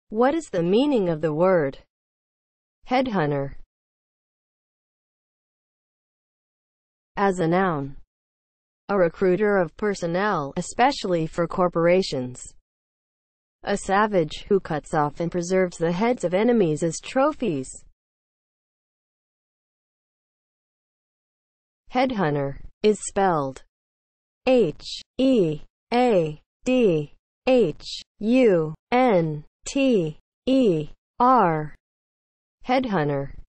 What is the meaning of the word headhunter? As a noun, a recruiter of personnel, especially for corporations. A savage who cuts off and preserves the heads of enemies as trophies. Headhunter is spelled H-E-A-D-H-U-N-T-E-R. Headhunter.